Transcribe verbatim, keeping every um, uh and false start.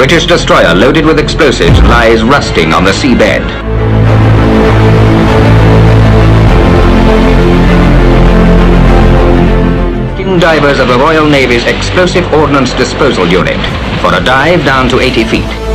British destroyer loaded with explosives lies rusting on the seabed. Divers of the Royal Navy's Explosive Ordnance Disposal Unit for a dive down to eighty feet.